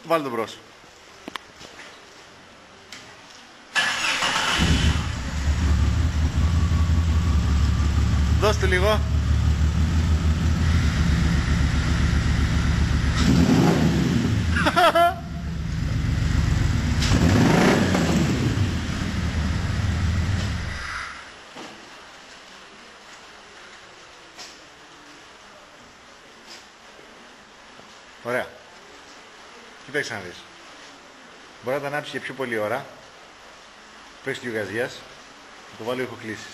Βάλε τον μπρος. Δώσ' του λίγο. Ωραία. Κοίταξε να δεις. Μπορεί να το ανάψει για πιο πολλή ώρα. Πες του γαζιάς. Θα το βάλω ηχοκλήσεις.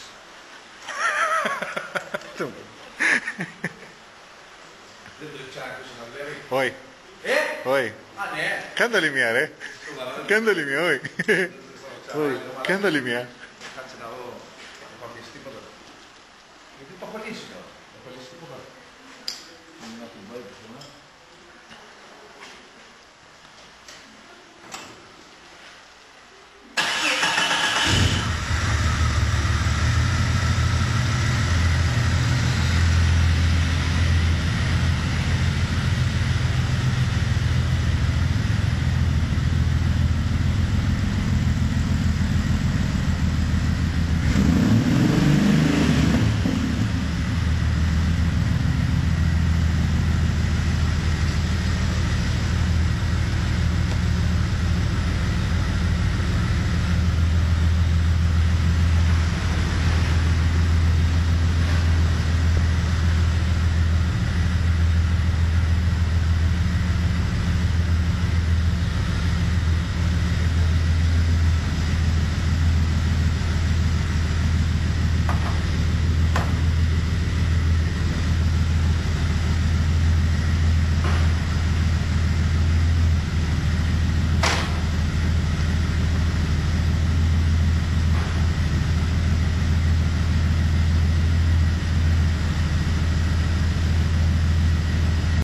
Δεν το τσάκωσε να βλέπει. Όχι. Όχι. Α, ναι. Κάνε άλλη μία ρε. Κάνε άλλη μία, όχι. Κάνε άλλη μία. Κάτσε να δω. Θα παπιες τίποτα. Γιατί το έχω λύσει.